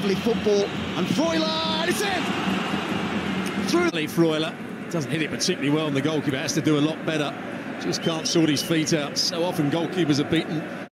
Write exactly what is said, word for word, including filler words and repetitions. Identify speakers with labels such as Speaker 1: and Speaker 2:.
Speaker 1: lovely football, and Freuler, and it's in! Through
Speaker 2: Freuler doesn't hit it particularly well, and the goalkeeper has to do a lot better. Just can't sort his feet out. So often goalkeepers are beaten